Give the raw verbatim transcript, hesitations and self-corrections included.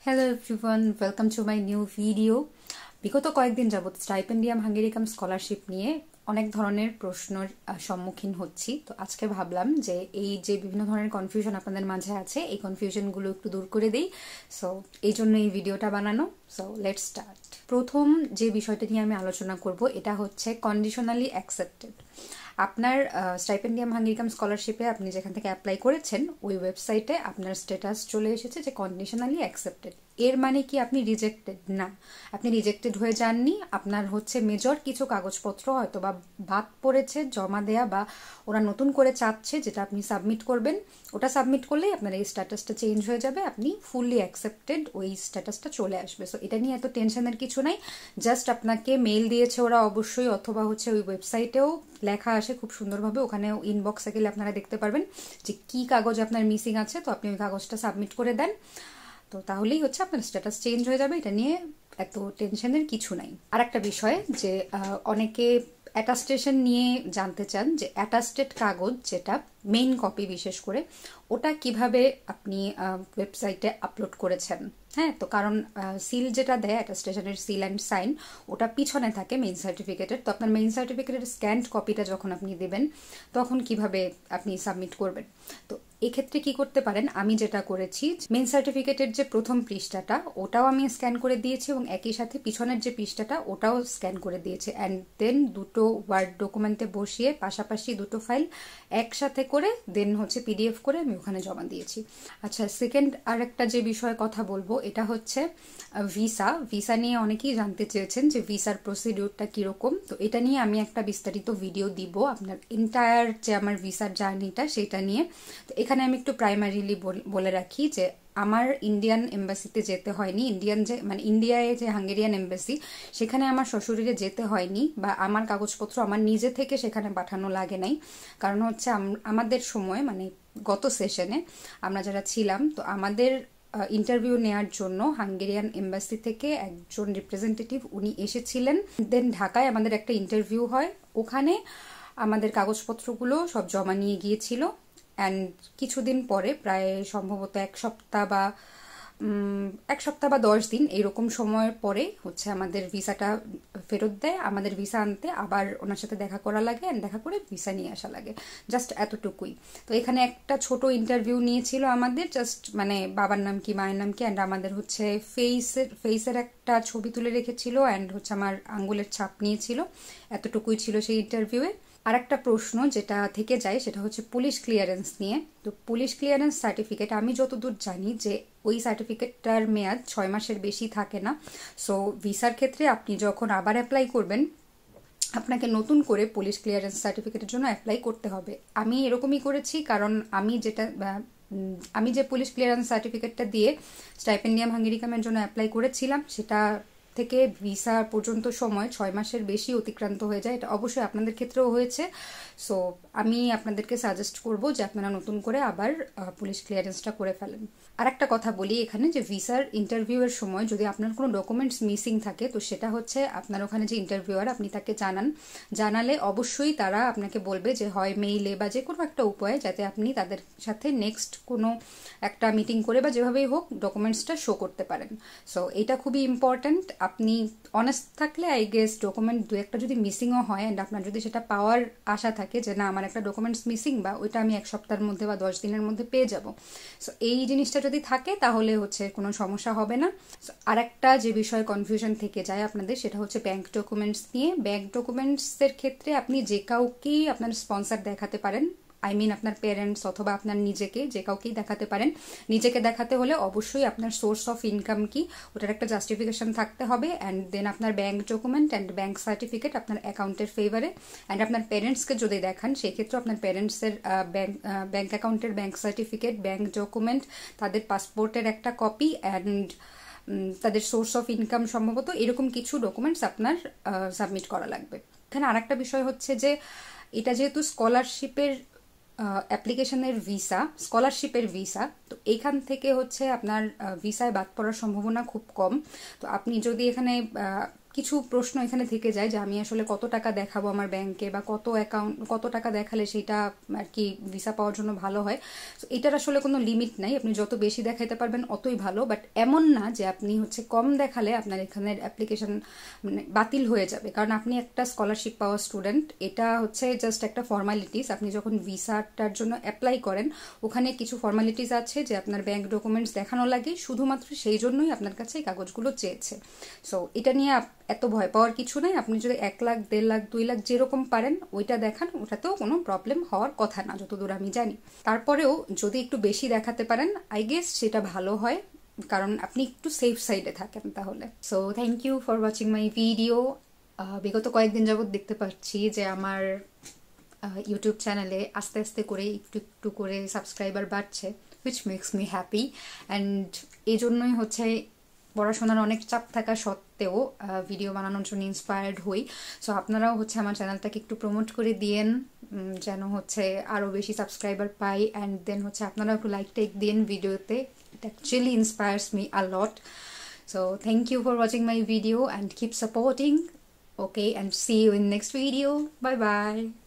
Hello everyone, welcome to my new video. বিগত কয়েকদিন যাবত স্টাইপেন্ডিয়াম হাঙ্গেরিকাম স্কলারশিপ নিয়ে অনেক ধরনের প্রশ্নের সম্মুখীন হচ্ছি। তো আজকে ভাবলাম যে এই যে বিভিন্ন ধরনের কনফিউশন আপনাদের মাঝে আছে এই কনফিউশনগুলো একটু দূর করে দেই। সো এই জন্য এই ভিডিওটা বানানো। So let's start. প্রথম যে বিষয়টা নিয়ে আমি আলোচনা করব এটা হচ্ছে কন্ডিশনালি অ্যাকসেপ্টেড। আপনার স্টাইপেন্ডিয়াম হাঙ্গেরিকাম স্কলারশিপে আপনি যেখান থেকে অ্যাপ্লাই করেছেন ওই ওয়েবসাইটে আপনার স্ট্যাটাস চলে এসেছে যে কন্ডিশনালি অ্যাকসেপ্টেড। এর মানে কি আপনি রিজেক্টেড না, আপনি রিজেক্টেড হয়ে যাননি। আপনার হচ্ছে মেজর কিছু কাগজপত্র হয়তো বা বাদ পড়েছে জমা দেয়া, বা ওরা নতুন করে চাচ্ছে যেটা আপনি সাবমিট করবেন, ওটা সাবমিট করলেই আপনার এই স্ট্যাটাসটা চেঞ্জ হয়ে যাবে, আপনি ফুললি অ্যাকসেপ্টেড ওই স্ট্যাটাসটা চলে আসবে। সো এটা নিয়ে এত টেনশনের কিছু নাই। জাস্ট আপনাকে মেইল দিয়েছে ওরা অবশ্যই, অথবা হচ্ছে ওই ওয়েবসাইটেও লেখা আসে খুব সুন্দরভাবে, ওখানে ইনবক্সে গেলে আপনারা দেখতে পারবেন যে কি কাগজ আপনার মিসিং আছে। তো আপনি ওই কাগজটা সাবমিট করে দেন, তো তাহলেই হচ্ছে আপনার স্ট্যাটাস চেঞ্জ হয়ে যাবে। এটা নিয়ে এত টেনশনের কিছু নাই। আর একটা বিষয় যে অনেকে অ্যাটাস্টেশন নিয়ে জানতে চান যে অ্যাটাস্টেড কাগজ যেটা মেইন কপি বিশেষ করে ওটা কিভাবে আপনি ওয়েবসাইটে আপলোড করেছেন। হ্যাঁ, তো কারণ সিল যেটা দেয় অ্যাটাস্টেশনের সিল অ্যান্ড সাইন ওটা পিছনে থাকে মেইন সার্টিফিকেটের। তো আপনার মেইন সার্টিফিকেটের স্ক্যান্ড কপিটা যখন আপনি দেবেন তখন কিভাবে আপনি সাবমিট করবেন। তো এক্ষেত্রে কি করতে পারেন, আমি যেটা করেছি মেইন সার্টিফিকেটের যে প্রথম পৃষ্ঠাটা ওটাও আমি স্ক্যান করে দিয়েছি এবং একই সাথে পিছনের যে পৃষ্ঠাটা ওটাও স্ক্যান করে দিয়েছি, অ্যান্ড দেন দুটো ওয়ার্ড ডকুমেন্টে বসিয়ে পাশাপাশি দুটো ফাইল একসাথে করে দেন হচ্ছে পিডিএফ করে আমি ওখানে জমা দিয়েছি। আচ্ছা, সেকেন্ড আর একটা যে বিষয়ে কথা বলবো এটা হচ্ছে ভিসা। ভিসা নিয়ে অনেকেই জানতে চেয়েছেন যে ভিসার প্রসিডিউরটা কিরকম। তো এটা নিয়ে আমি একটা বিস্তারিত ভিডিও দিব আপনার এন্টায়ার যে আমার ভিসার জার্নিটা সেটা নিয়ে। তো এখানে আমি একটু প্রাইমারিলি বলে রাখি যে আমার ইন্ডিয়ান এম্বাসিতে যেতে হয়নি, ইন্ডিয়ান যে মানে ইন্ডিয়ায় যে হাঙ্গেরিয়ান এম্বাসি সেখানে আমার শ্বশুরিরে যেতে হয়নি, বা আমার কাগজপত্র আমার নিজে থেকে সেখানে পাঠানো লাগে নাই। কারণ হচ্ছে আমাদের সময় মানে গত সেশনে আমরা যারা ছিলাম তো আমাদের ইন্টারভিউ নেওয়ার জন্য হাঙ্গেরিয়ান এম্বাসি থেকে একজন রিপ্রেজেন্টেটিভ উনি এসেছিলেন। দেন ঢাকায় আমাদের একটা ইন্টারভিউ হয়, ওখানে আমাদের কাগজপত্রগুলো সব জমা নিয়ে গিয়েছিল। অ্যান্ড কিছুদিন পরে প্রায় সম্ভবত এক সপ্তাহ বা এক সপ্তাহ বা দশ দিন এইরকম সময়ের পরে হচ্ছে আমাদের ভিসাটা ফেরত দেয়। আমাদের ভিসা আনতে আবার ওনার সাথে দেখা করা লাগে, অ্যান্ড দেখা করে ভিসা নিয়ে আসা লাগে, জাস্ট এতটুকুই। তো এখানে একটা ছোট ইন্টারভিউ নিয়েছিল আমাদের, জাস্ট মানে বাবার নাম কি মায়ের নাম কি, অ্যান্ড আমাদের হচ্ছে ফেসের ফেসের একটা ছবি তুলে রেখেছিল, অ্যান্ড হচ্ছে আমার আঙ্গুলের ছাপ নিয়েছিল, এতটুকুই ছিল সেই ইন্টারভিউয়ে। আর একটা প্রশ্ন যেটা থেকে যায় সেটা হচ্ছে পুলিশ ক্লিয়ারেন্স নিয়ে। তো পুলিশ ক্লিয়ারেন্স সার্টিফিকেট আমি যতদূর জানি যে ওই সার্টিফিকেটটার মেয়াদ ছয় মাসের বেশি থাকে না। সো ভিসার ক্ষেত্রে আপনি যখন আবার অ্যাপ্লাই করবেন আপনাকে নতুন করে পুলিশ ক্লিয়ারেন্স সার্টিফিকেটের জন্য অ্যাপ্লাই করতে হবে। আমি এরকমই করেছি, কারণ আমি যেটা আমি যে পুলিশ ক্লিয়ারেন্স সার্টিফিকেটটা দিয়ে স্টাইপেন্ডিয়াম হাঙ্গেরিকামের জন্য অ্যাপ্লাই করেছিলাম সেটা থেকে ভিসা পর্যন্ত সময় ছয় মাসের বেশি অতিক্রান্ত হয়ে যায়। এটা অবশ্যই আপনাদের ক্ষেত্রেও হয়েছে। সো আমি আপনাদেরকে সাজেস্ট করব যে আপনারা নতুন করে আবার পুলিশ ক্লিয়ারেন্সটা করে ফেলেন। আর একটা কথা বলি এখানে যে ভিসার ইন্টারভিউ এর সময় যদি আপনার কোনো ডকুমেন্টস মিসিং থাকে তো সেটা হচ্ছে আপনার ওখানে যে ইন্টারভিউয়ার আপনি তাকে জানান, জানালে অবশ্যই তারা আপনাকে বলবে যে হয় মেইলে বা যে কোনো একটা উপায়ে যাতে আপনি তাদের সাথে নেক্সট কোনো একটা মিটিং করে বা যেভাবেই হোক ডকুমেন্টসটা শো করতে পারেন। সো এটা খুবই ইম্পর্ট্যান্ট। আপনি অনেস্ট থাকলে আই গেস ডকুমেন্ট দু একটা যদি মিসিংও হয় অ্যান্ড আপনার যদি সেটা পাওয়ার আশা থাকে যে না আমার একটা ডকুমেন্টস মিসিং বা ওইটা আমি এক সপ্তাহের মধ্যে বা দশ দিনের মধ্যে পেয়ে যাব, সো এই জিনিসটা যদি থাকে তাহলে হচ্ছে কোনো সমস্যা হবে না। আর একটা যে বিষয়ে কনফিউশন থেকে যায় আপনাদের সেটা হচ্ছে ব্যাংক ডকুমেন্টস নিয়ে। ব্যাংক ডকুমেন্টসের ক্ষেত্রে আপনি যে কাউকেই আপনার স্পন্সর দেখাতে পারেন, আই মিন আপনার প্যারেন্টস অথবা আপনার নিজেকে যে কাউকেই দেখাতে পারেন। নিজেকে দেখাতে হলে অবশ্যই আপনার সোর্স অফ ইনকাম কি ওটার একটা জাস্টিফিকেশন থাকতে হবে, অ্যান্ড দেন আপনার bank document and bank certificate আপনার অ্যাকাউন্টের ফেভারে। অ্যান্ড আপনার প্যারেন্টসকে যদি দেখান সেই ক্ষেত্রে আপনার প্যারেন্টসের ব্যাংক ব্যাংক অ্যাকাউন্টের ব্যাংক সার্টিফিকেট, ব্যাংক ডকুমেন্ট, তাদের পাসপোর্টের একটা কপি, অ্যান্ড তাদের সোর্স অফ ইনকাম সম্ভবত এরকম কিছু ডকুমেন্টস আপনার সাবমিট করা লাগবে। এখানে আর একটা বিষয় হচ্ছে যে এটা যেহেতু স্কলারশিপের অ্যাপ্লিকেশনের ভিসা, স্কলারশিপের ভিসা, তো এইখান থেকে হচ্ছে আপনার ভিসায় বাদ পড়ার সম্ভাবনা খুব কম। তো আপনি যদি এখানে কিছু প্রশ্ন এখানে থেকে যায় যে আমি আসলে কত টাকা দেখাবো আমার ব্যাংকে বা কত অ্যাকাউন্ট কত টাকা দেখালে সেটা আর কি ভিসা পাওয়ার জন্য ভালো হয়। তো এটার আসলে কোনো লিমিট নাই, আপনি যত বেশি দেখাইতে পারবেন অতই ভালো। বাট এমন না যে আপনি হচ্ছে কম দেখালে আপনার এখানে অ্যাপ্লিকেশন মানে বাতিল হয়ে যাবে, কারণ আপনি একটা স্কলারশিপ পাওয়া স্টুডেন্ট, এটা হচ্ছে জাস্ট একটা ফর্মালিটিস। আপনি যখন ভিসাটার জন্য অ্যাপ্লাই করেন ওখানে কিছু ফর্মালিটিস আছে যে আপনার ব্যাংক ডকুমেন্টস দেখানো লাগে, শুধুমাত্র সেই জন্যই আপনার কাছে এই কাগজগুলো চেয়েছে। সো এটা নিয়ে এত ভয় পাওয়ার কিছু নাই। আপনি যদি এক লাখ দেড় লাখ দুই লাখ যেরকম পারেন ওইটা দেখান, ওটাতেও কোনো প্রবলেম হওয়ার কথা না যতদূর আমি জানি। তারপরেও যদি একটু বেশি দেখাতে পারেন আই গেস সেটা ভালো হয়, কারণ আপনি একটু সেফ সাইডে থাকেন তাহলে। So thank you for watching my video. বিগত কয়েকদিন যাবত দেখতে পাচ্ছি যে আমার ইউটিউব চ্যানেলে আস্তে আস্তে করে একটু একটু করে সাবস্ক্রাইবার বাড়ছে, which makes me happy. And এই জন্যই হচ্ছে পড়াশোনার অনেক চাপ থাকা সত্ত্বেও ভিডিও বানানোর জন্য ইন্সপায়ার্ড হই। সো আপনারাও হচ্ছে আমার চ্যানেলটাকে একটু প্রমোট করে দিয়েন যেন হচ্ছে আরও বেশি সাবস্ক্রাইবার পাই। অ্যান্ড দেন হচ্ছে আপনারাও একটু লাইক টাইক দিন ভিডিওতে, it actually inspires me a lot. So thank you for watching my video and keep supporting. Okay, and see you in next video. Bye bye.